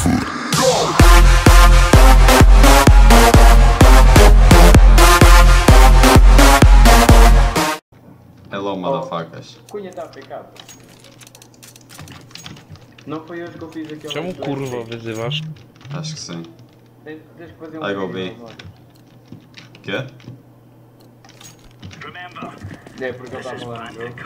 Hello, motherfuckers. Cunha está a ficar. Não foi hoje que eu fiz aquele. Chama o curva a vez, eu acho. Acho que sim. Tens que fazer I go vídeo, B. mano. Quê? É porque ele estava lá no jogo.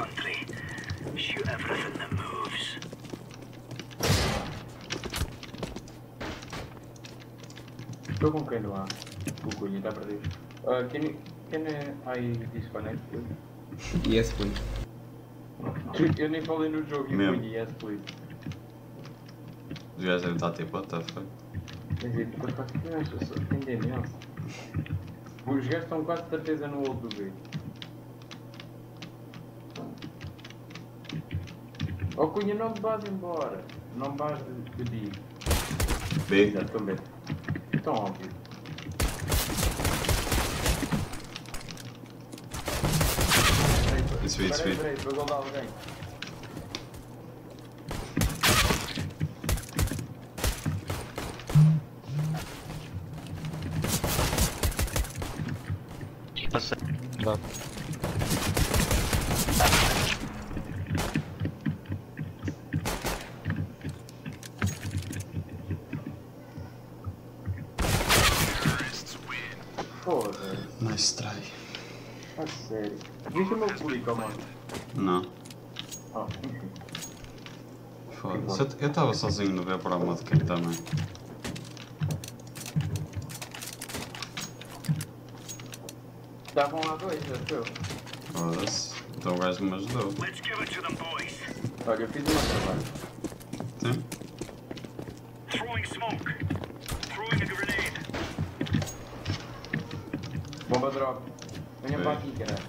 Estou com quem não há? O Cunha está perdido. Can I disconnect you? Yes, please. Eu nem falei no jogo e o Mesmo. Cunha, yes please. Os gajos devem estar tipo, what the fuck? Quer dizer, por acaso que eu só entender mesmo. Os gajos estão quase de certeza no outro vídeo. Oh Cunha, não me vás embora. Não me vás de B. B? Exato, também. Tão óbvio. Sweet, sweet. Peraí, vou goldar alguém. Passa. Dá. Foda-se. Nice try. A sério. Viste o meu clique, mano? Não. Ah, enfim. Foda-se. Eu estava sozinho no ver para o modo que também. Estavam lá dois, acho eu. Foda-se. Então o gajo me ajudou. Olha, eu fiz o meu trabalho. Sim? Bomba drop. Venha para aqui, caralho.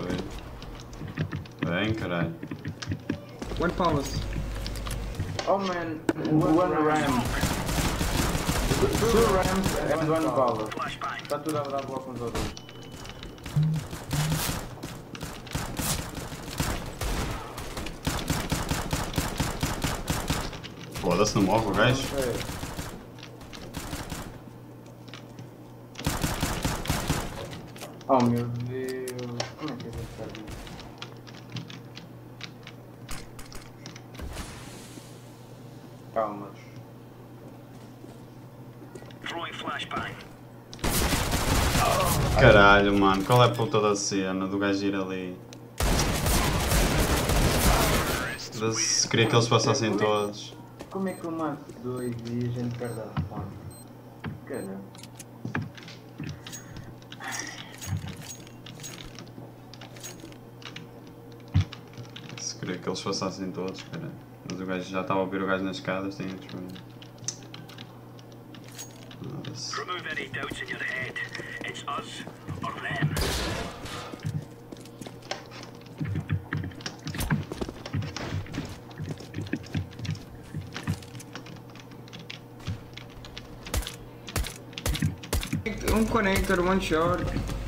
Foi. Bem, caralho. One palace. Oh man, one ram. Two rams and one power. Está tudo a dar bloco uns outros. Foda-se, não morre o gajo? Oh meu Deus, como é que eu vou ficar aqui? Calma. Caralho, mano, qual é a puta da cena do gajo ir ali? Se queria que eles passassem todos. Como é que eu mato dois e a gente perde a fome? Caramba. Se queria que eles passassem todos, caralho. Mas o gajo já estava a ouvir o gajo nas escadas, tem outros. Remove any doubts in your head. It's us or them. Um connector, one shot.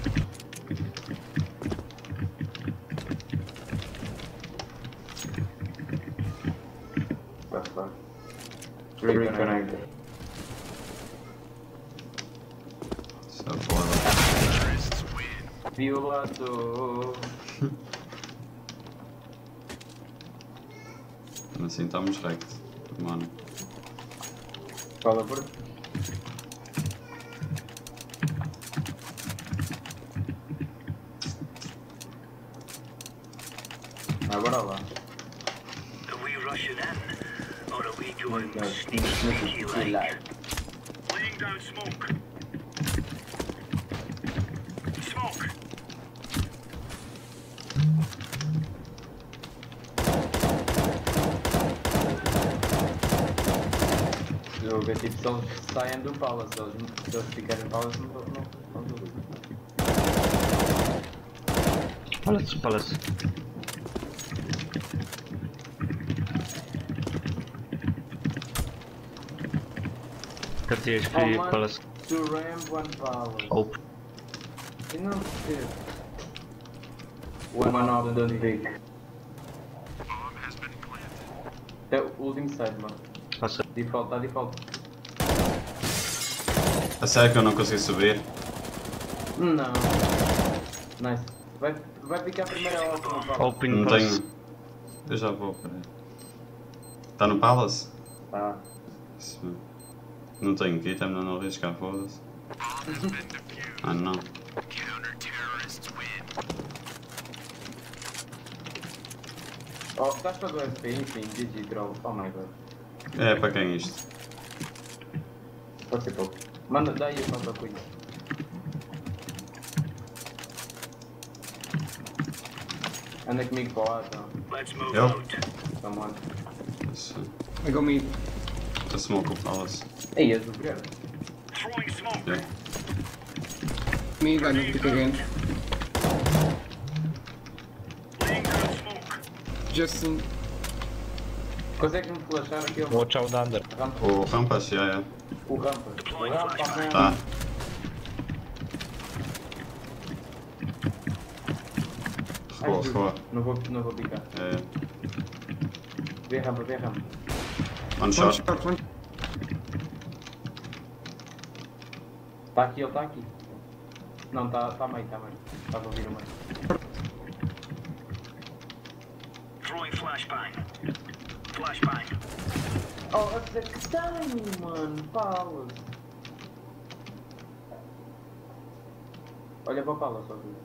That's fine. Reconnect. Só foda. Violador. Assim estamos recto, mano. Fala por. Agora lá. Are we rushing in? Or are we going sneaky Sneaky like? Laying down smoke. Smoke. Eu ver tipo se eles saem do palace, se eles ficarem no palace não duvido. Palace, palace. Cadê Oh, HP, man. palace? Two ram, one palace. Open. E não percebo. One of the big. É o último side, mano. Passa. Default, tá default. A sério que eu não consegui subir? Não. Nice. Vai ficar primeiro a off no palace. Open Não pass. tenho. Eu já vou, peraí. Está no Palace? Tá. Isso mesmo. Não tenho que ir, também não arriscar, foda-se. Ah não. Oh, estás para do SP, enfim, GG troll. Oh my god. É para quem é isto? Pode ser pouco. Manda, dá aí a conta Queen. Anda comigo para lá, então. Let's move Eu? out. Come on. Isso. I got me. A smoke o Palace. Ei, és do grande. Throwing smoke. Yeah. Me, got no pick again. Laying down smoke. Justin. Consegue-me flashar aqui o Watch out under. rampa? O Rampas, já. O rampa. O rampa, man. Tá. Ai, Recuou, juro. recuou. Não vou picar. É. Vê a rampa, vê a rampa. One One shot. shot, one. Tá aqui, ele tá aqui. Não, tá meio, tá meio. Estava a ouvir o meio. Throwing flashbang. Flashbang. Oh, a dizer que tem, mano. Paulo. Olha para a Paula, só que.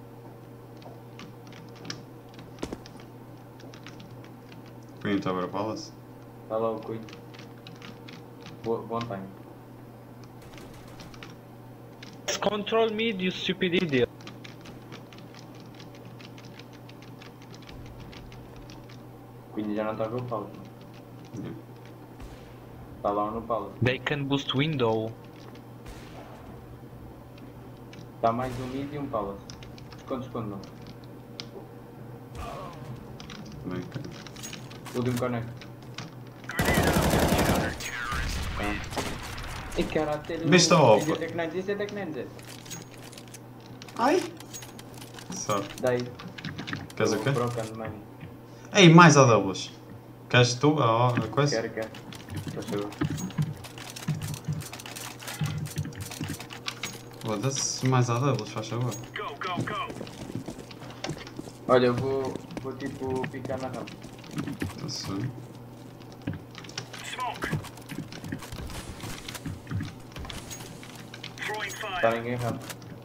Queen Tower Palace. Está lá o Queen. Bom time. Control mid, you stupid idiot. Queen já não está a ver o Paulo. Yeah. Está lá no Paulo. They can boost window. Está mais um mid e um Palace. Esconde, não. Bem, cara. Último connect. E caralho, Viste a opa? Isso é Tech 9. Ai! Só. Daí. Queres o quê? Broken money. Ei, mais AWs. Queres tu a coisa? Quero. Faz favor. Foda-se, mais AWs, faz favor. Go. Olha, eu vou tipo picar na rampa. Assim. Smoke. Throwing Está fire. ninguém rampa.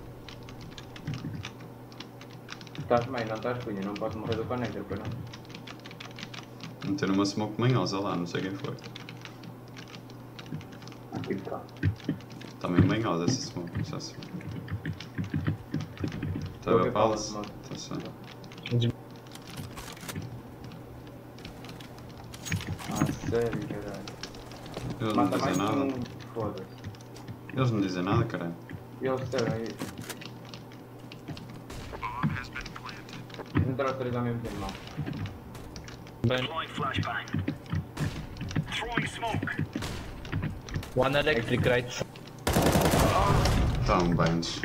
Estás meio, não estás cunha, não podes morrer do connector, pois não? Meter uma smoke manhosa lá, não sei quem foi. Aqui está. Também manhosa essa smoke, já se vê. Estou a Tower ver Palace. Palace, Tá certo. Ah, sério, caralho. Eles não Mata mais dizem que nada. um. Foda-se. Eles não dizem nada, caralho. E eles disseram aí. Entraram os três ao mesmo tempo, não. Ben, Deploying flashbang. Throwing smoke. one electric right. Tá um bench.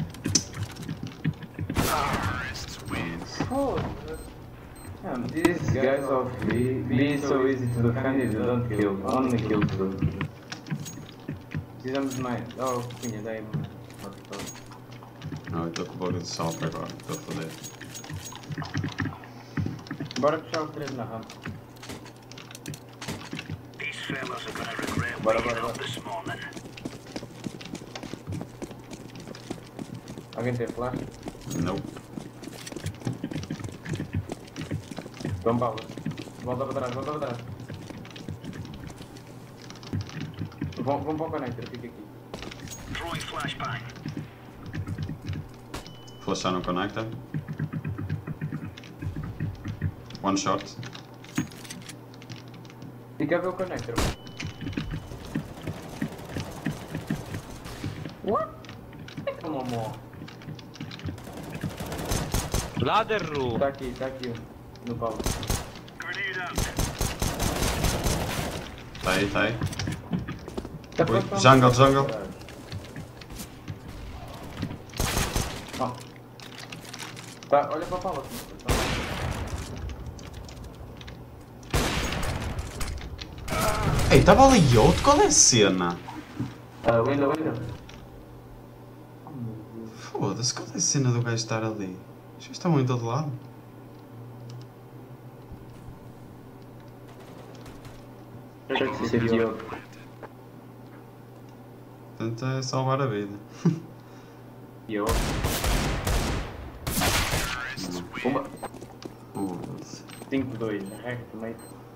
Foda-se. These guys of be so easy to defend if you don't kill. Only kill through. Precisamos de mais. Oh, cunha, dei-me. Não, eu estou com o bug de salto agora, estou a foder. Bora puxar os três na rampa. These fellas are gonna regret Bora, waking bora, up bora. this morning. Alguém tem flash? Não. Dom Paulo. Volta para trás. Vão para o connector, fica aqui. Throwing flashbang. Flashar no connector. One shot. Fica a ver o connector. What? É que não morre. Ladder room. Está aqui. No Paulo. Grenade out. Tá aí. Tá Ui, pronto, jungle. Oh. Tá, olha para a Paula. Ei, estava ali outro, qual é a cena? Window. Foda-se, qual é a cena do gajo estar ali? Os gajos estavam em todo lado. Isso é Diogo. Portanto é salvar a vida. Diogo. Uma. Foda-se. 5-2, recto, meio.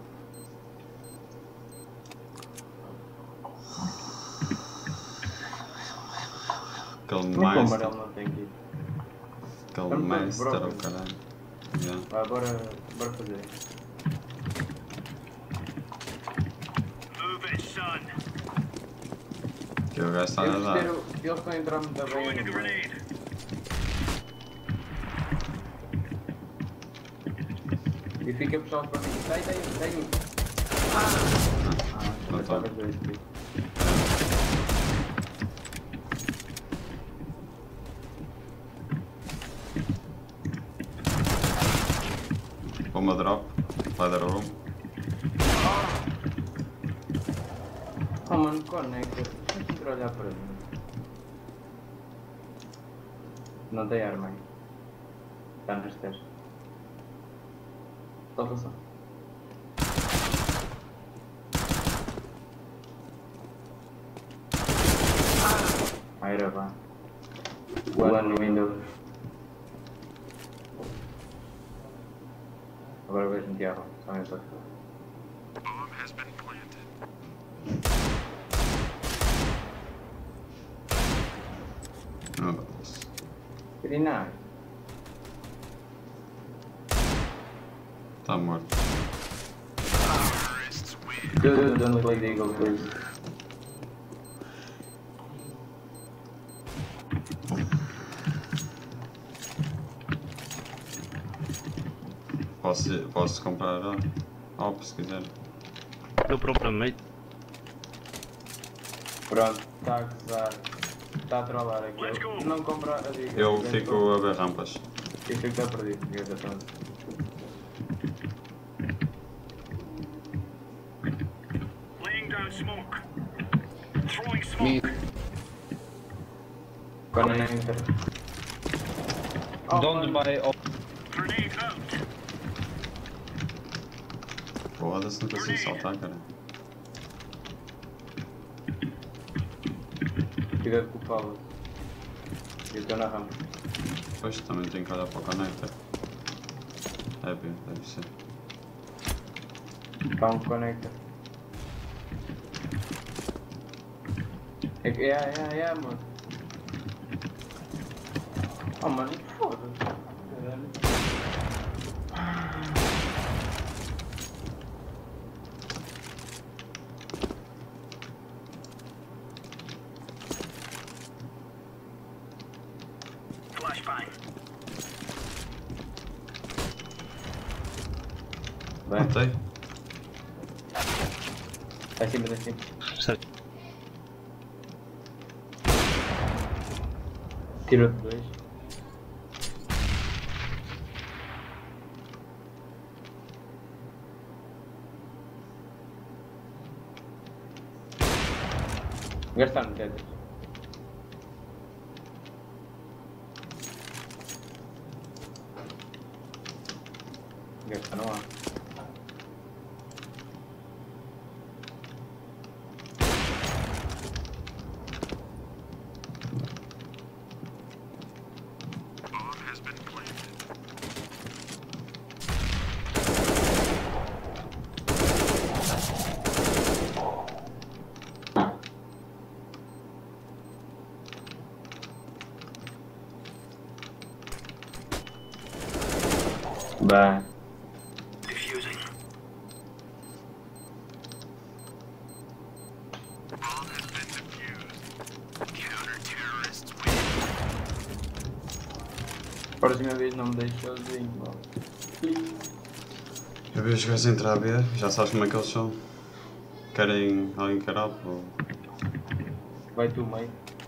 Aquele Como é que o master. amarelo não tem que ir? Aquele Vamos fazer master broca. ao caralho. Yeah. Vá, bora fazer. Move it, son. Que o gajo está a nadar. Eles estão a entrar muito Throwing a bem. grenade. E fica pessoal para mim. Tem. Não está. Uma drop. Vai dar room. Oh mano, conecta. Deixa eu olhar para mim. Não tem arma aí. Está nas testes. Solta só. Era vá. One no window. Agora vejo no diabo. Só essa coisa. Nossa. Pretty nice. Está morto. Good, don't play the eagle, please. Posso comprar se quiser. Eu propriamente. Pronto, está a gozar. Está a trollar aqui. Let's go. Não comprar a diga. Eu fico a ver rampas. Eu fico a perdido, porque eu já estou. Laying down smoke. Throwing smoke. Mid. Quando entra. Don't buy off. Grenade out. Foda-se, não consigo saltar, cara. Cuidado com o Paulo. Eu estou na rampa. Depois também tenho que olhar para o connector. É bem, deve ser. Cá um conecta. É, mano. Oh, mano, foda-se. Flashbang. Bem, Matei. está cima, está cima. Certo. Tirou de 2. Gastar no teto. Gastar não há. Bem. Defusing. Próxima vez não me deixes sozinho, mano. Eu vejo os gajos entrar a B, já sabes como é que eles são. Querem alguém carado ou... Vai tu, meio.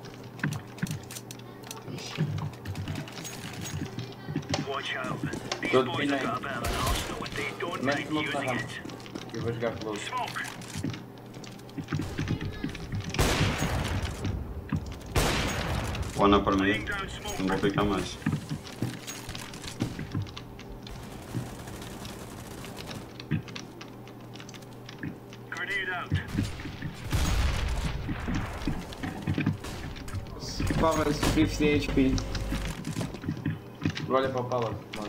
Watch out. These Good boys have thing got a bit of an arsenal and they don't Mete mind no na using rampa. it. Eu vou jogar close. Smoke. spawna para mim, não vou ficar mais. Grenade out. Palace 50 HP. Olha para o Palace, mano.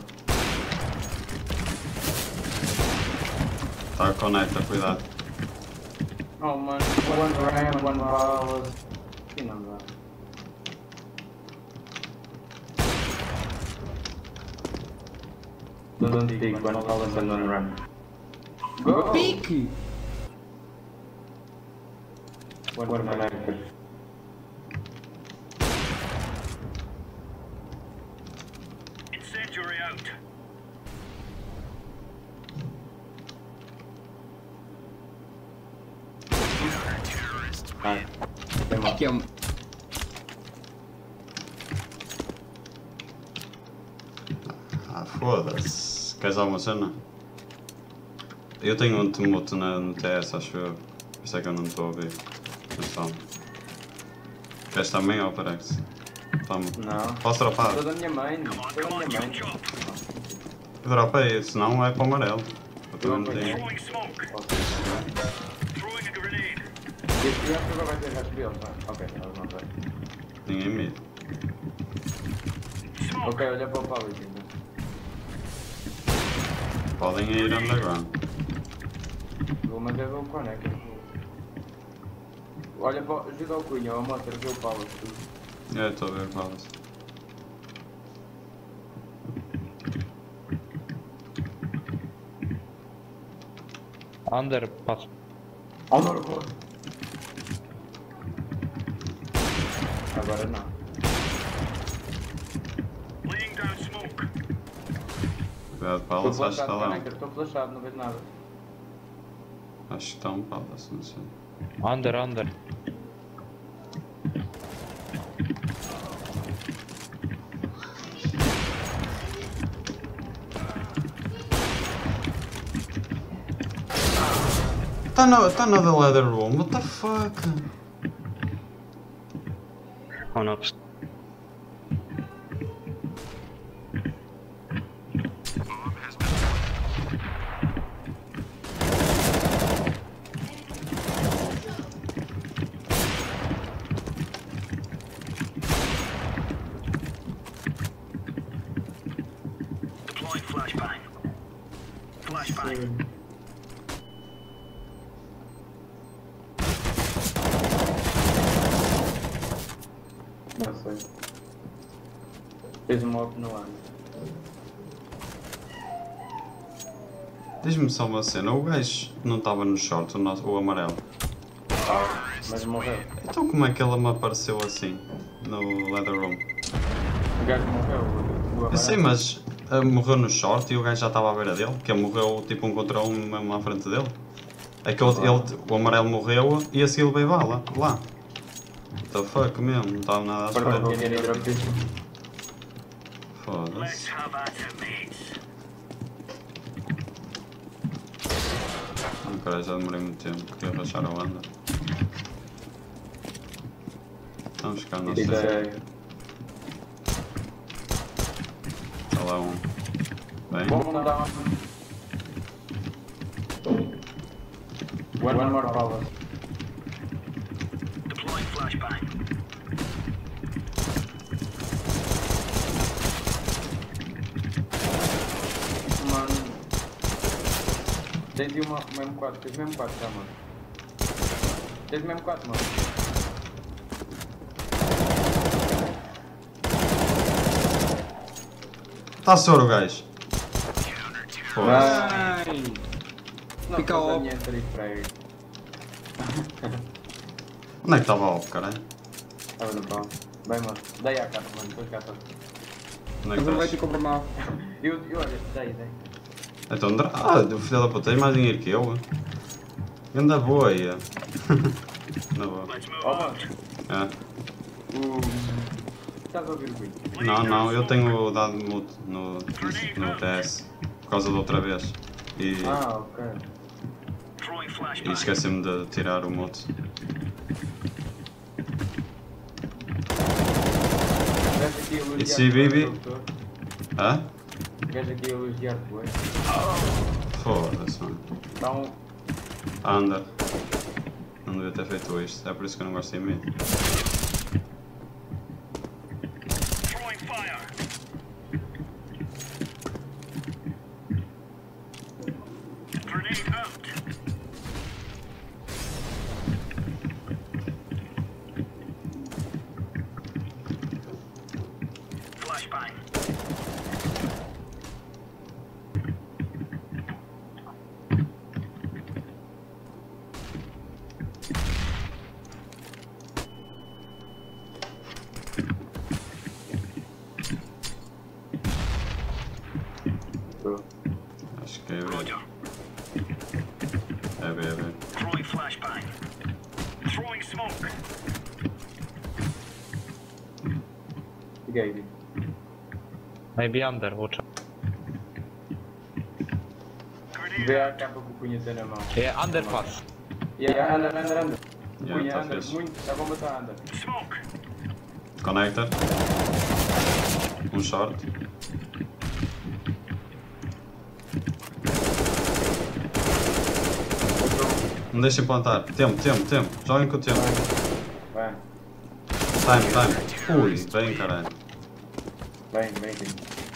Tá, conecta, cuidado. Oh mano, one ram, one Palace. Que não dá. Don't dig, one Palace and one ram. Go! Pique! One connector. Incendiary out. Ai, tem mal. Aqui é um... Ah, foda-se. Queres alguma cena? Eu tenho um tumulto no TS, acho eu. Por isso é que eu não estou a ouvir. Mas toma. Queres também ou Parex? Toma. Não. Posso dropar? Estou da minha mãe, estou da minha mãe. Dropei, senão é para o amarelo. Eu também não tenho. Throwing smoke. Throwing a grenade. E acho que agora vai ter resto deles, não é? Ok, eles não têm. Ninguém mid. Smoke. Ok, olha para o Palace então. Podem ir underground. Vou manter o connector. Olha para ajuda o Cunha, ó motor, vê o Palace. Eu estou a ver balas. Under, passo. Honor, agora não. Laying down smoke. Cuidado, Estou balas, acho que está flashado, lá. connector, estou flashado, não vejo nada. Acho que está um balas, não sei. Under. Tá na the leather room, what the fuck? On ups. Deploying flashbang. Flashbang. Não sei. Fez um mob no ano. Diz-me só uma cena, o gajo não estava no short, o amarelo. Mas morreu. Então como é que ele me apareceu assim, no leather room? O gajo morreu. O Eu sei, mas morreu no short e o gajo já estava à beira dele, que ele morreu tipo um contra um mesmo à frente dele. É que o amarelo morreu e a seguir veio bala, lá. What the fuck mesmo, não estava nada à espera. Let's Foda-se. have at it, mates. Não, cara, já demorei muito tempo, porque ia rachar a onda. Vamos ficar no centro. Está lá um. Bem, Vamos dar one more power. Deploying flashbang. Mano. Tens uma M4, tens mesmo 4 já, mano. Tens mesmo 4, mano. está soro o gajo. Foda-se. Ai! Não, Fica faz a op. minha street frag. Onde é que estava o op, caralho? Estava no pau. Bem, mano. Dei à capa, mano. Depois cá está. Onde é Mas que não vai estás? te comprar mal. Eu olha, dei. Então, o filho da puta tem mais dinheiro que eu. Anda boa aí. Na boa. Let's move Oh, mano. out. É. Estás a ouvir o vídeo? Não, eu tenho dado mute no TS. Por causa da outra vez. E Ok. Throwing e flashbang. esqueci-me de tirar o mute. It's CBB. Hã? O gajo aqui a elogiar-te, ué. Foda-se, mano. Então, Anda. Não devia ter feito isto, é por isso que eu não gosto de mim. Throwing fire. Grenade out. Flashbang. Acho que é B. Roger. É B, é B. Throwing flashbang. Throwing smoke. fica aí. Maybe under, watch out. Grenade Vê a out. capa que o Cunha tem na mão. Yeah, underpass. Yeah, anda. Yeah, Cunha, tá anda. fixe. Muito, a bomba está anda. Smoke. Connector. Um short. Não deixem plantar. Tempo. Joguem com o tempo. Vai, Time. Ui, bem caralho. vem aqui.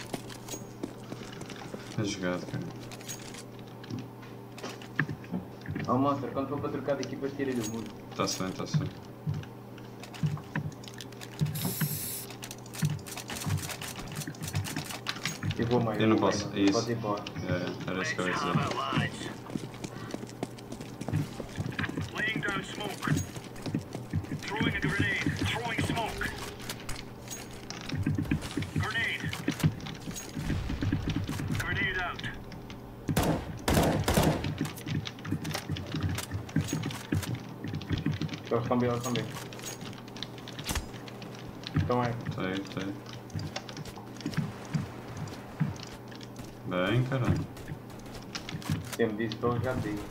É jogado, cara. Ó Monster, quando for para trocar de equipas, tira-lhe o muro. Tá-se bem. Eu vou mais. Eu não posso, isso. Pode ir embora. Era isso que eu ia dizer. Allies. Laying down smoke. Throwing a grenade. Throwing smoke. Grenade. Grenade out. Eles estão bem. Então é. Tá aí. Bem caralho. Sempre disse para eu já te digo.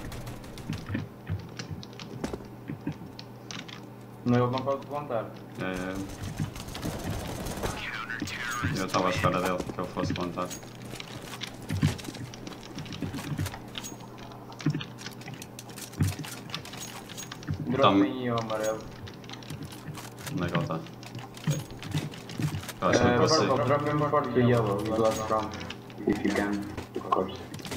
Não, ele não pode plantar. É. Eu estava à espera dele que eu fosse plantar. Drop em o amarelo. Onde é que ele está? Eu acho que não consigo. Drop him for the yellow, you got from. If you can, of course.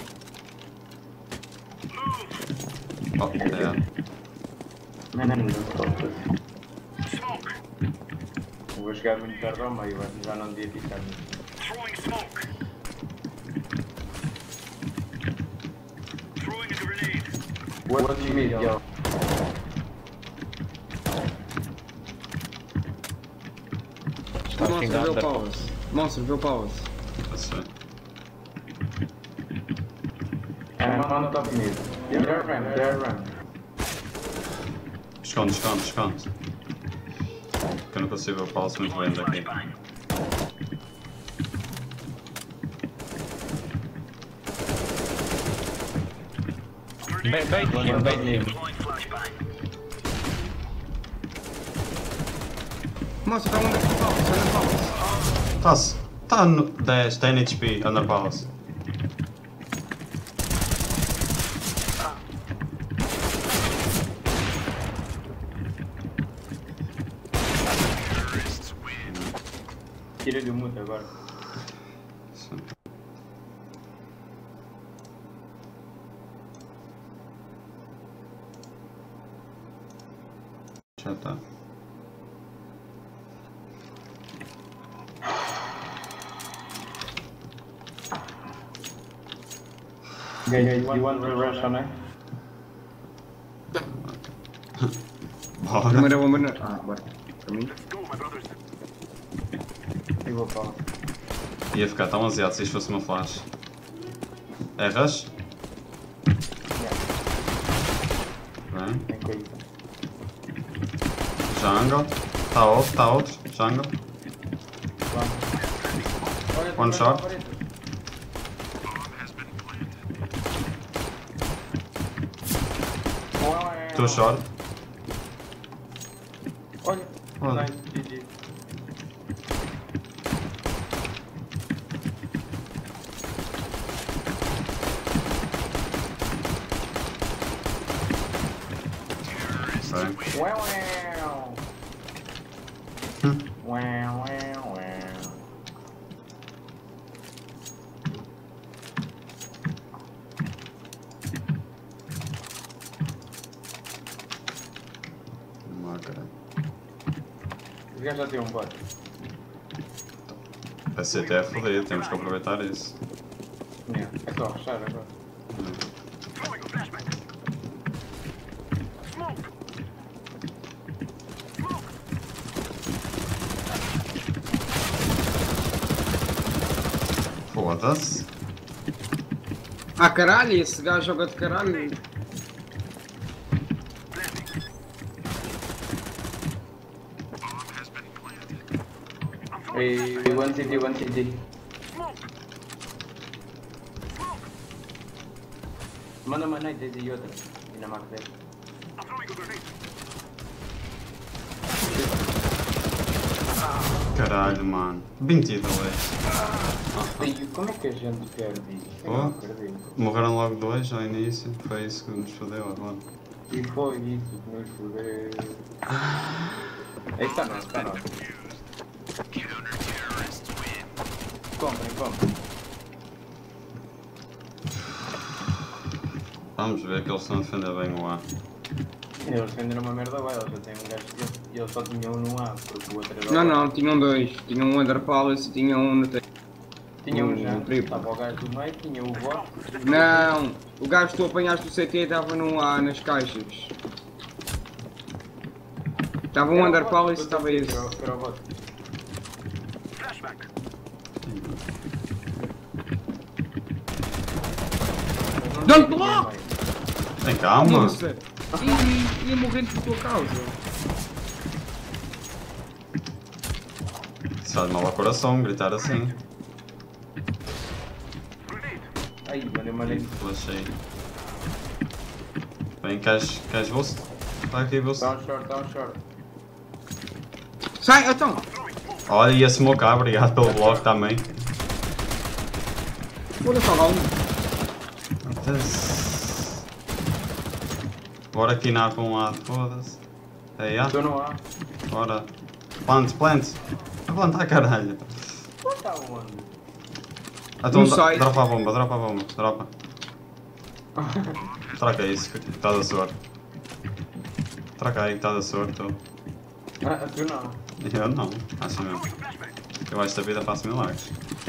Oh, é. Não. Smoke. Vou chegar muito tarde ao meio, já não devia ficar. Throwing smoke. Throwing a grenade. What do you mean, yellow? Starting Monster, under. viu Palace. Monster, viu Palace. Tá certo. I'm on top mid. They're ramp. Esconde. Que eu não consigo ver o Palace muito bem daqui. Flashbang. Bait him. Deploying flashbang. Monster, tá under Palace. Tá-se. Tá no 10 HP under Palace. Tira-lhe o mute agora. Sim. Já tá. Guys, you want to rush on it? Bora. Primeira bomba na... Ah, bora. Para mim. Go, my brothers. Eu vou falar. Ia ficar tão aziado se isto fosse uma flash. É rush? Bem. Tem coisa. Jungle. Tá outro. Jungle. One shot. Two short. Olha. Olha. Nice, GG. Ok. Uau, uau. Uau, uau, uau. Ok. Os gajos já têm um bot. A CT é fodido, temos que aproveitar isso. É só rushar agora. Throwing a flashbang. Smoke. Smoke. Foda-se. Ah, caralho, esse gajo joga de caralho. Ei, one city, one city. Smoke. Smoke. Manda uma night e outra. E na marca dele. I'm throwing a grenade. Caralho, mano. 22. E como é que a gente perde isto? Eu não acredito. Morreram logo 2 ao início. Foi isso que nos fodeu agora. E foi isso que nos fodeu. Aí está não, está não. Comprem, comprem. Vamos ver que eles estão a defender bem o A. Eles venderam uma merda lá, eles já têm um gajo e eles só tinham um no A, porque o outro era Não, o não, tinham dois. Tinha um Under Palace e tinha um no Tinha um já, triplo. estava o gajo do meio, tinha o bot. Não, o gajo que tu apanhaste do CT estava no A nas caixas. Estava um Under Palace e estava esse. Era o bot. Flashbang. Don't block! Tem calma. Nossa! Ia morrendo por tua causa. Isso faz mal ao coração gritar assim. Grenade. Aí, mandei uma lei. Flashei. Bem, queres boost? Vai aqui boost. Dá um short. Sai, então! Olha, ia smocar, obrigado pelo bloco também. Olha só lá um. Bora aqui na para um lado, foda-se. Aí, Estou no A. bora. Plant. A plantar, caralho. Está onde? Então, Não sai. dropa a bomba. Dropa. Troca isso, que estás a sorte. Troca aí que estás a sorte. Tu Tu não. Eu não, acho mesmo. Eu esta vida faço milagres.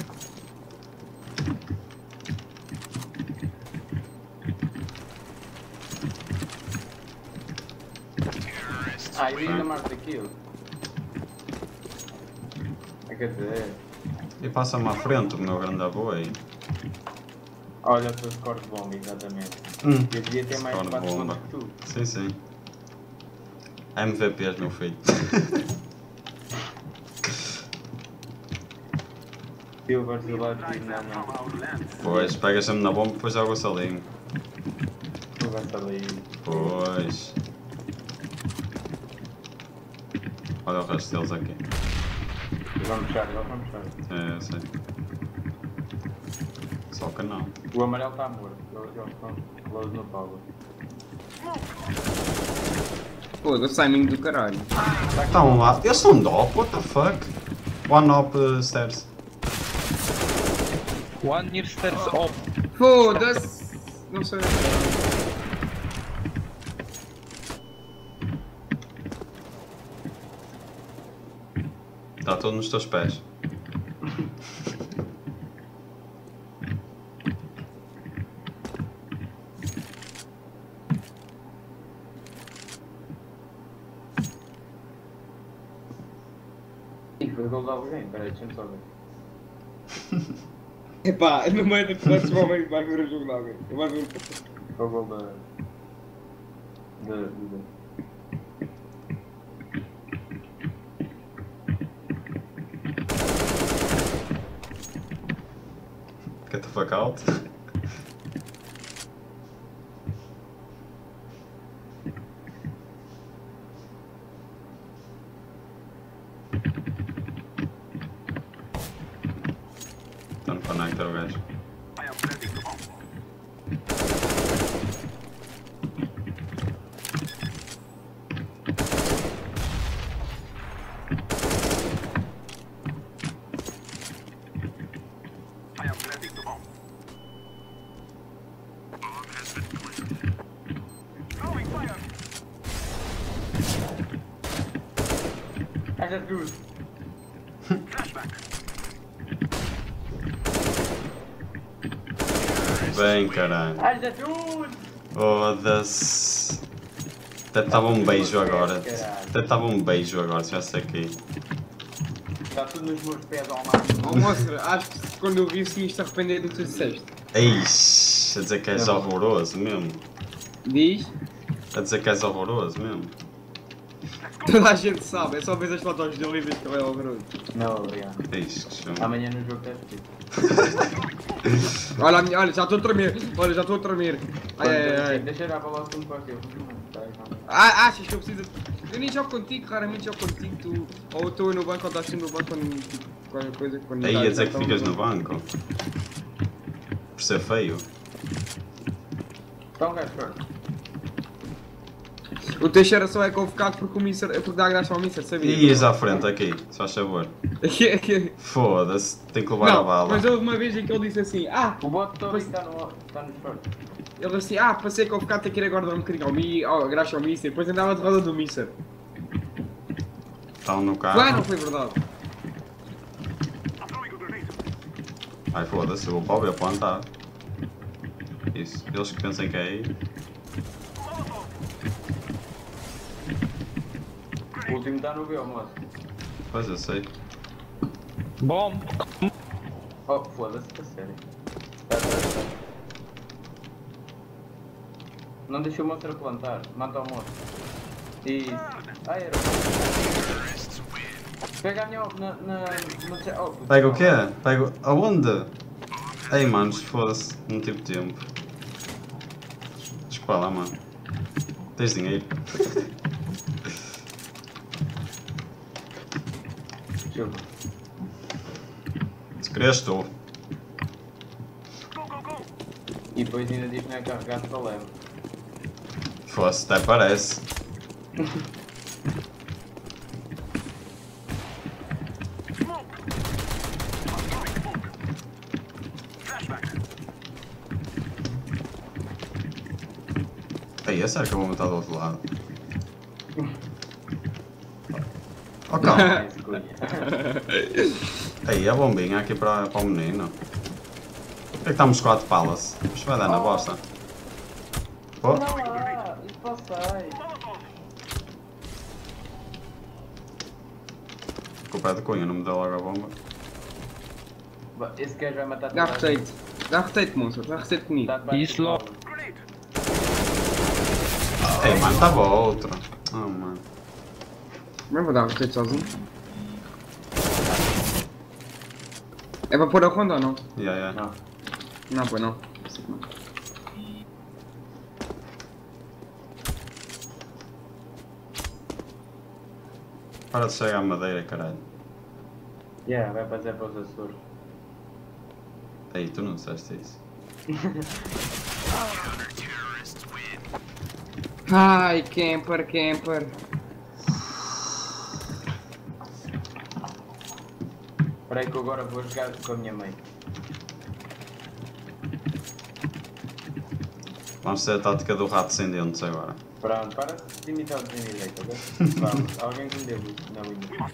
Ah, eu ainda marco daquilo. Quer dizer, E passa-me à frente o meu grande avô aí. olha o teu score de bomba, exatamente. Eu devia ter mais Score de 4 bomba. pontos que tu. Sim. MVPs, meu filho. Silver, não. Pois, pega sempre na bomba e depois joga o salinho. Tu vais estar ali. Pois. Olha o resto deles aqui. Vamos fechar. É, eu sei. Só que não. O amarelo está morto. Eles estão close no power. Foda-se, timing do caralho. Estão lá. Eles são DOP, what the fuck? One up stairs. One near stairs off. Foda-se! Não sei. Está todo nos teus pés. Ih, foi gol de alguém. Peraí, deixa-me só ver. Epá, no meio da conversa o homem vai ver o jogo de alguém. Vai ver Foi o gol da... Get the fuck out. Está no connector o gajo. I am planting the bomb. Esta dude. Bem, caralho. Esta dude. Foda-se. Até estava um beijo agora. Até estava um beijo agora, se tivesse aqui. Está tudo nos meus pés ao máximo. Oh, moça, acho que quando eu vi isso me isto arrepender do que tu disseste. Eixe, a dizer que és horroroso mesmo. Diz? A dizer que és horroroso mesmo. Toda a gente sabe, é só ver as fotos dele e ver que ele é horroroso. Não, obrigado. Eixe, que chama. Amanhã no jogo tens que Olha, olha, já estou a tremer. Olha, já estou a tremer. Ai, ai, ai. Deixa eu dar para lá o segundo para aqui. Ah, achas que eu preciso... Eu nem jogo contigo, raramente jogo contigo. Tu... Ou estou no banco ou estás sempre no banco quando... Tipo, qualquer coisa... Quando Aí a estás- dizer que ficas no banco. Por ser feio. Então, gajo, pronto. O Teixeira só é convocado porque o Mister... Porque dá graça ao Mister, sabia? Ias à frente aqui, se faz favor. Foda-se, tem que levar a Não, bala. mas houve uma vez em que ele disse assim... Ah, O bot todo está no short. ele disse assim... Ah, passei convocado, tenho que ir agora dar um bocadinho graças ao Mister. Depois andava de roda do Mister. Estão no Foi, não carro. foi verdade? Ai foda-se, eu vou para o B plantar. Isso, eles que pensem que é aí. O último está no B, moço. Pois eu sei. Bom, Oh, foda-se, a sério. Não deixa o monstro plantar, mata o monstro. Isso. Ai, era. Pega a minha no Pega o quê? Pega aonde? Ei manos, foda-se, não tive tempo. Desculpa lá, mano. Tens dinheiro? Desculpa. Se queres estou. E depois ainda diz que não é carregado para leve. Foda-se, até parece. Ei, é sério que eu vou matar do outro lado? Oh, calma. Esse cunha. Ei, a bombinha aqui para o menino. Por que estamos 4 palas? Isto vai dar na bosta. Oh, Não lá, isso passei. com o pé de cunha, não me deu logo a bomba. Esse gajo vai matar Dá toda a gente. receito. Dá receito, monstro. Dá receito comigo. Dá debaixo Isso do logo. colo. Ei, mano, estava outro. Oh, mano. Mas vou dar receito sozinho. É para pôr a ronda ou não? Yeah, yeah. Não. Não, pois não. Para de chegar a madeira, caralho. Yeah, vai fazer para os Açores. Ei, tu não disseste isso. Ai, camper, camper. Espera aí que eu agora vou jogar com a minha mãe. Vamos ter a tática do rato sem dentes agora. Pronto, para de imitar o desenho direito, ok? Vamos, alguém que me dê luz na linha.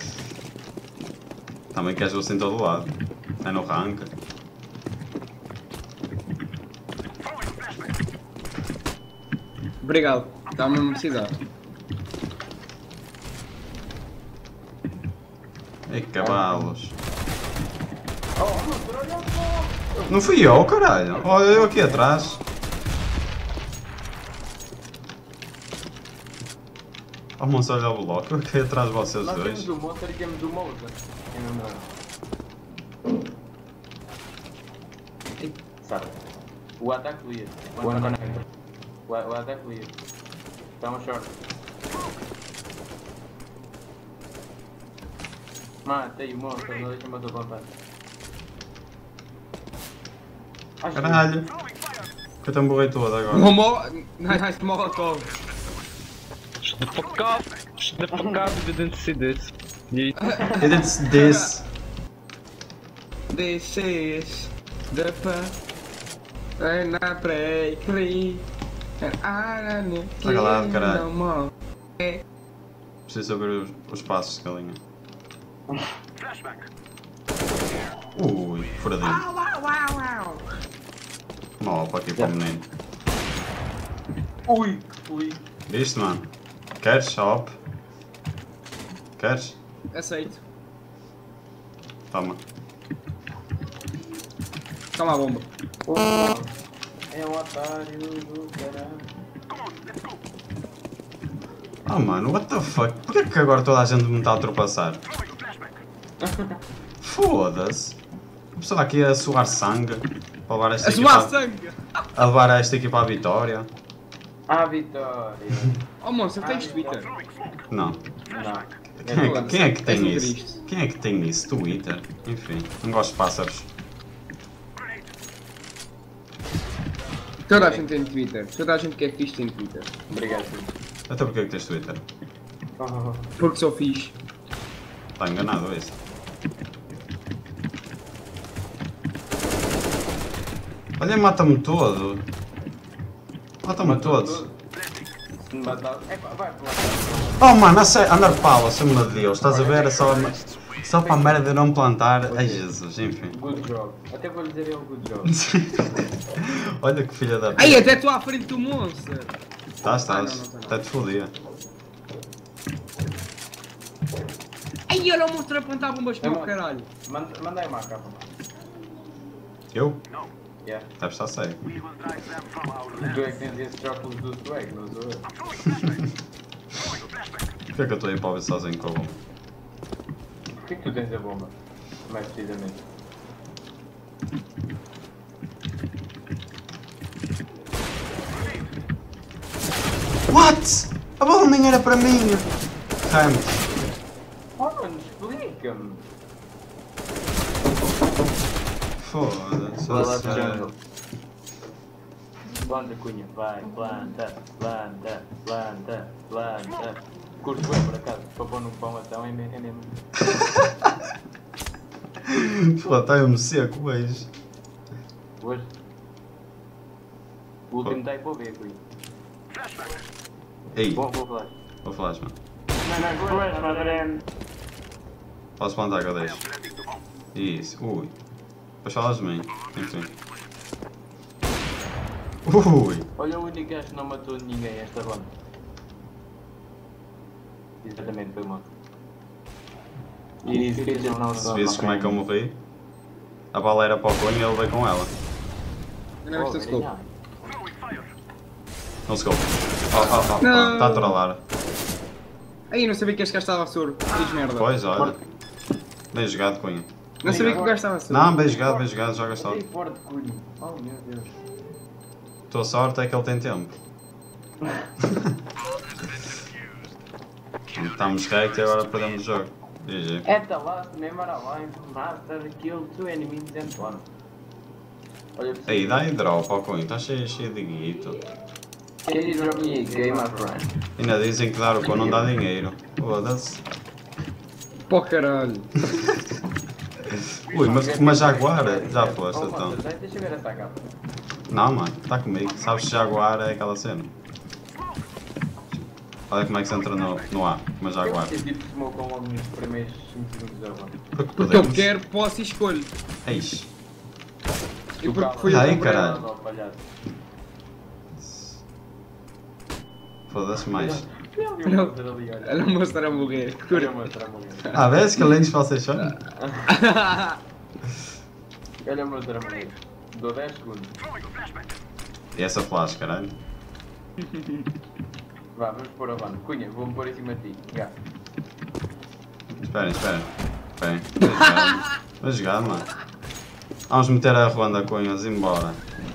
Também queres ver em todo lado. É no rank. Obrigado. Está-me a precisar. Ei, cavalos. Oh, monstro, olha só! Não fui eu, caralho. Olha eu aqui atrás. Oh, monstro, olha o bloco. Eu aqui atrás de vocês Nós dois. temos o monstro e temos o Mousa. Quem não dá? Sabe? O ataque clear. One connector. O ataque clear. Estamos short. Matei o monstro, não deixa-me bater o contato. Caralho. Que eu te emborrei todo agora. Nice molotov. the fuck up, didn't see this. E this. This is the path. And I pray, clean. And I don't need Olha lá, caralho. no more. Preciso saber os passos de galinha. Flashback. Ui, furadinho. Mal para aqui para o menino. Ui, ui. Viste, mano? Queres? Op? Queres? Aceito. Toma. Toma a bomba. É um otário do caralho. Come on, let's go. Oh mano, what the fuck? Porquê que agora toda a gente me está a ultrapassar? Throwing flashback. Foda-se. A pessoa aqui a suar sangue para levar esta A equipa suar sangue! a levar esta equipa à vitória. Ah, vitória. Oh monstro, tens Twitter? Throwing smoke. Não. Não. Quem é que tem É isso? triste. Quem é que tem isso? Twitter? Enfim, não gosto de pássaros. Grenade. Toda a gente tem Twitter. Toda a gente que é fixe tem Twitter. Obrigado, filho. Até porque é que tens Twitter? Oh, Porque sou fixe. Está enganado isso. Olha, mata-me todo. Mata-me todos. Se me matar. Epá, vai para lá. Oh mano, a sério, andar pau, acima de Deus, estás a ver? É só para a merda de não plantar. Ai Jesus, enfim. Good job. Até vou lhe dizer eu good job. Olha que filha da Ai, até estou à frente do monstro! Estás, não, estás. não. Até te fodia. Ai, olha o monstro a apontar bombas para o caralho. Manda aí uma capa. Eu? Yeah. Deve estar sério. We will drive them from our land. Tu é que tens esses óculos do swag, não sou eu. I'm throwing flashback. Throwing a flashback. Porquê é que eu estou aí para ver sozinho com a bomba? Por que tu tens a bomba? Mais precisamente. What? A bola nem era para mim! Ramos. Oh mano, explica-me. Foda-se. Vai lá a pro sério. jungle. Planta, Cunha, vai, planta, planta, planta, planta. Curto bem por acaso, para pôr no pão então é mesmo. Pô, está-me seco hoje. Hoje. O último está aí para o B, Cunha. Flashback. Ei, Bom flash. vou falar, mano. Não, flash, madre. Posso plantar que eu deixo? Planting the bomb. Isso, ui. Depois falas de mim, enfim. Ui! Olha o único gajo que não matou ninguém esta ronda. Exatamente, foi mal. E isso que não Se visses como é que eu morri, a bala era para o cunho e ele veio com ela. Eu não vi o scope. Throwing fire. Não se golpe. Oh, Não. está a trollar. Ai, não sabia que este gajo estava a soro. Diz merda. Pois, olha. Bem jogado, cunho. Não sabia que o gajo estava a soro. Não, bem jogado, joga só. Tem forte, Cunha. Oh meu Deus. Tua sorte é que ele tem tempo. Estamos rect e agora perdemos o jogo. GG. At the last member alive, master killed 2 enemies and one. Olha pra Aí, dá aí drop ao cunho, está cheio de guito. Can you drop me a game, my friend? Ainda dizem que dar o cunho não dá dinheiro. Foda-se. Pô caralho. Ui, mas Jaguar já foste Oh, então. Monster, deixa eu ver essa capa. Não, mano, está comigo. Sabes que Jaguar é aquela cena. Olha como é que se entra no A, mas Jaguar. Eu tipo smoke logo nos primeiros 5 segundos da ronda. Porque Porque eu podemos. quero, posso e escolho. Eixe. E porque fui Ai, eu que comprei. caralho. Oh, palhaço. Foda-se mais. Olha o monster ali, olha. Ela mostra a morrer. Olha Cura. o monster a morrer. Ah, vês que lindos vocês são? Olha o monster a morrer. Dou 10 segundos. Throwing a flashback. E essa flash, caralho. Vá, vamos pôr a banda. Cunha, vou-me pôr em cima de ti. Já. Esperem. Vai jogar, mano. Vamos meter a ronda cunhas embora.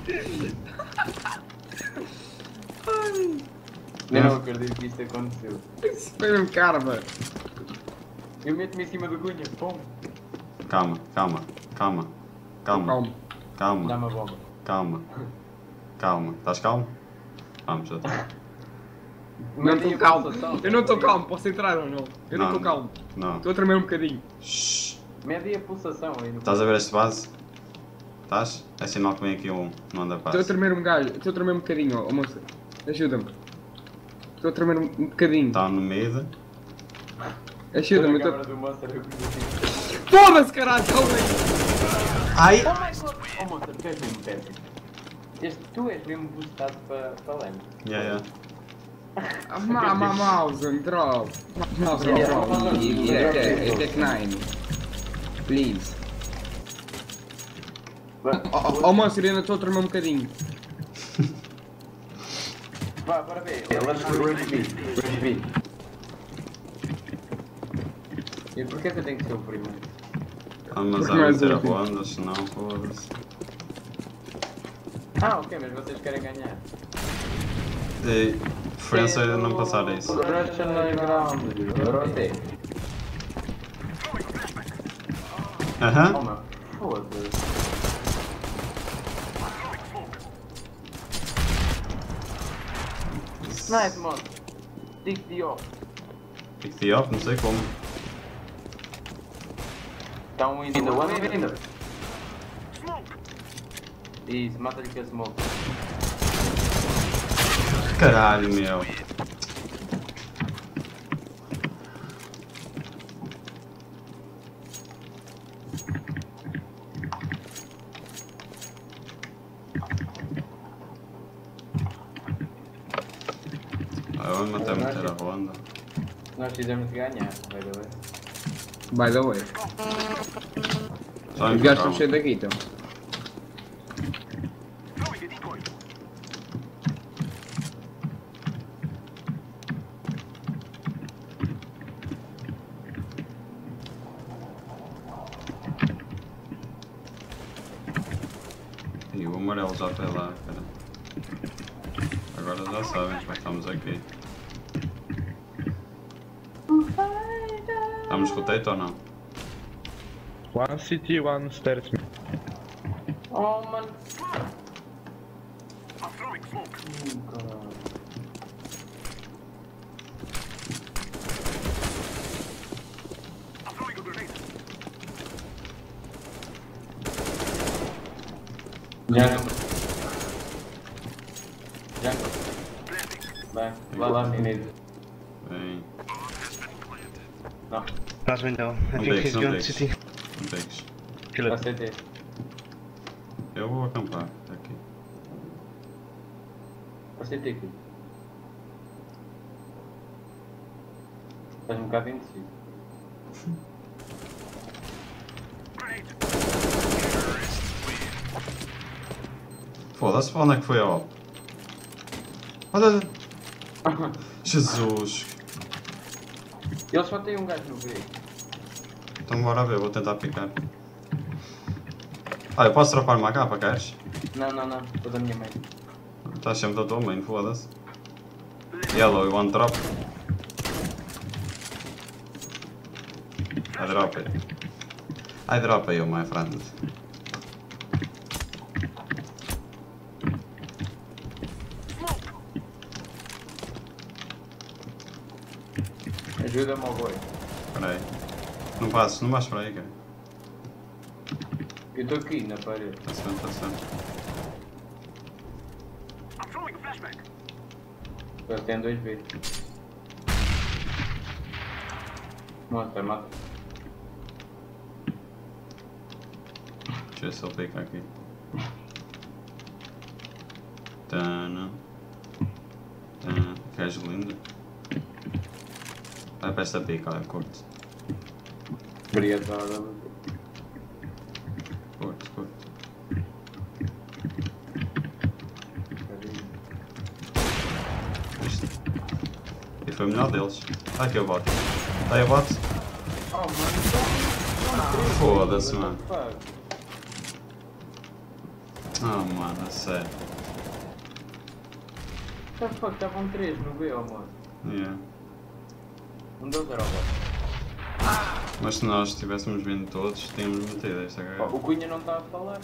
Eu não acredito que isto aconteceu. Isso foi mesmo karma. Eu meto-me em cima do Cunha. Pum. Calma. Calma. Dá-me a bomba. Calma. Estás calmo? Vamos, já está. Não estou calmo. Eu não estou calmo. Posso entrar ou não? Eu não Não. estou calmo. Não. Estou a tremer um bocadinho. Shhh. Mede a pulsação aí no. Estás a ver este base? Estás? É sinal que vem aqui um não anda Estou a passo. tremer um galho. Estou a tremer um bocadinho, ó moça. Ajuda-me. Estou a tremer um bocadinho. Está no meio. Ajuda-me, Toda a eu câmara do monstro, eu fiz assim. Foda-se, caralho, calma aí. Ai! Oh my god! Oh monstro, tu és mesmo péssimo. Tu és mesmo boostado para lente. Yeah. Mouse, drop. Mouse, drop. E Tech 9. Please. Oh, monstro, ainda estou a tremer um bocadinho. Vá, bora ver. Let's be. E porquê que eu tenho que ser o primeiro? Ah, mas Porque há mais de ter a útil. ronda, senão foda-se. Ah, ok, mas vocês querem ganhar. E preferência é não passar a isso. Russian ground. Rotate. Aham. Oh meu, foda-se. Nice, mano. Dick the off. Pick-te off, não sei como. Tá um ainda, one ainda. Isso, mata-lhe com a smoke. Caralho, meu. Eu vou até meter a ronda. Nós fizemos ganhar, by the way. By the way. Só Os gajos empurrar. estão cheios daqui, então. E o amarelo já foi lá, cara. Agora já sabem que estamos aqui. Estamos rotate ou não? One city, one stairs. Oh, mano. Caralho. Jungle. Vai, vai lá, menino. Bem. Não, Last window. I Não think takes, he's não beyond takes. city. Não takes. Kill it. aceitei. Eu vou acampar aqui. Aceitei aqui. Estás um bocado indeciso. Foda-se, para onde é que foi a OP? Olha! Jesus! Ele só tem um gajo no B. Então bora ver, vou tentar picar. Ah, eu posso dropar uma capa, queres? Não, estou da minha mãe. Estás sempre da tua main, foda-se. Yellow, you want drop? I drop it. I drop you, my friend. Ajuda-me ao boi. Espera aí. Não passes, não vais para aí, cara. Eu estou aqui na parede. Está certo, está certo. Eles têm 2B. Mostra, mata. Deixa eu ver se ele pica aqui. Tana. Tana. Gajo lindo. Vai para esta pica, olha, curto. Obrigado pela hora. Curto, curto. Isto. E foi o melhor deles. Está aqui o bot. Está aí o bot? Oh, mano. Foda-se, mano. Fuck. Ah, mano, a sério. What the fuck, estavam 3 no B, oh mano. Yeah. Um deles era o bot. Mas se nós tivéssemos vindo todos, tínhamos metido esta Oh, cagada. o Cunha não está a falar.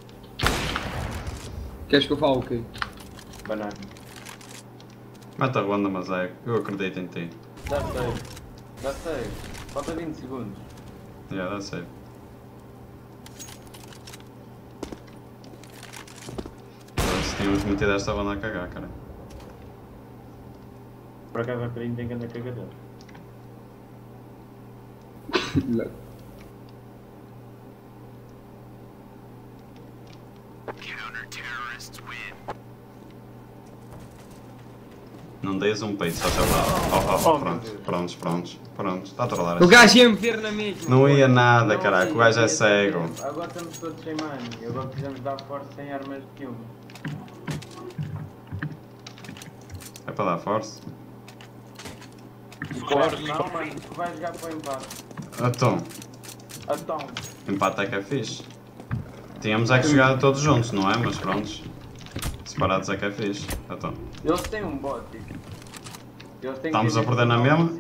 Queres que eu fale o quê? Banana. Mata a ronda, mas é, eu acredito em ti. Dá 6. Dá 6. Falta 20 segundos. Yeah, dá certo. Se tínhamos metido esta ronda a cagar, cara. Por acaso, há bocadinho tem que andar cagadão. Não deis um peito, só sei lá. Prontos. Está a trollar. O gajo ia meter na mesma. Não ia nada, caraca. O gajo é cego. Agora estamos todos sem money. Agora precisamos dar força sem armas de uma. É para dar força? Não, mano, tu vais jogar para o empate. Então, empate é que é fixe. Tínhamos é que jogar todos juntos, não é? Mas prontos. Separados é que é fixe. Então, Eles têm um bot. Eles têm estamos a perder na mesma?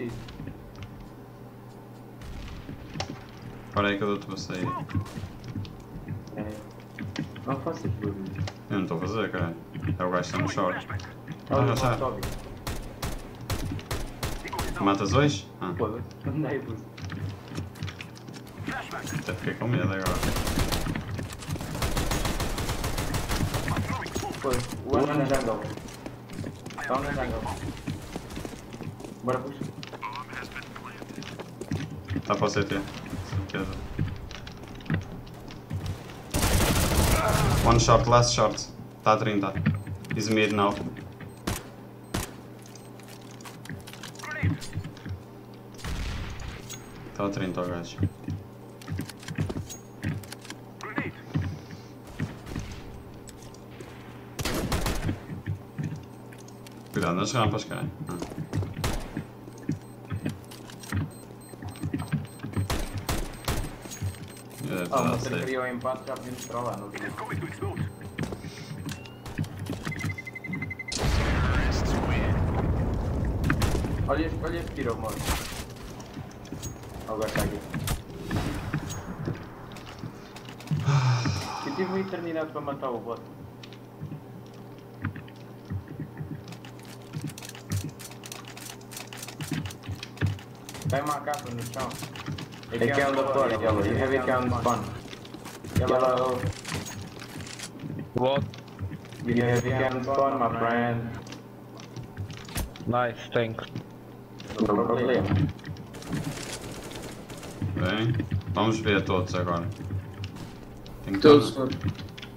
Espera aí que eu dou-te para sair. É. Não faço isso, Bruno. Eu não estou a fazer, caralho. É o gajo que está no short. Olha, já. sobe. Matas dois? Ah, Foda-se. Andei, Bruno. até fiquei com medo agora. Foda-se. One na jungle. Down na jungle. Bora, puxa. Está para o CT. Certeza. One shot, last shot. Está a 30. He's mid now. Está a 30 o gajo. Cuidado nas rampas, cara. Uma terceira ao empate já podemos para lá, não sei. Olha este tiro, mano. Agora está aqui. Eu tive uma eternidade para matar o bot. Tem uma capa no chão. Aqui é onde fora, yellow. You have it on spawn. Yellow. What? You have it on spawn, my friend. Nice, thanks. No problema. Bem, vamos ver todos agora. Tem que Todos todos. foram.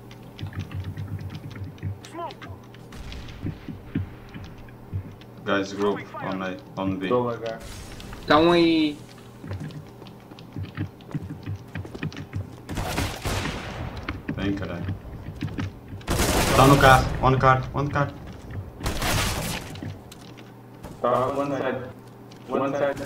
Guys group on A, on B. Estou a lagar. Estão aí. Bem, caralho. Está no carro, one car. Tá, one side. One side.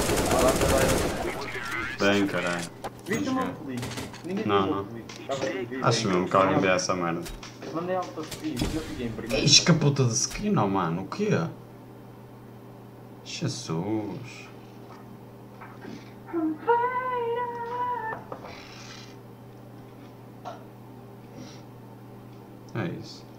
Bem, caralho. Viste o Vamos meu ver. feliz? Ninguém Não, viu o não. meu feliz. Estava aí, vi, Acho vi. mesmo que alguém vê essa merda. Mandei alta feliz, eu fiquei em primeiro. Eish, que puta de skin, oh mano, o quê? Jesus. É isso.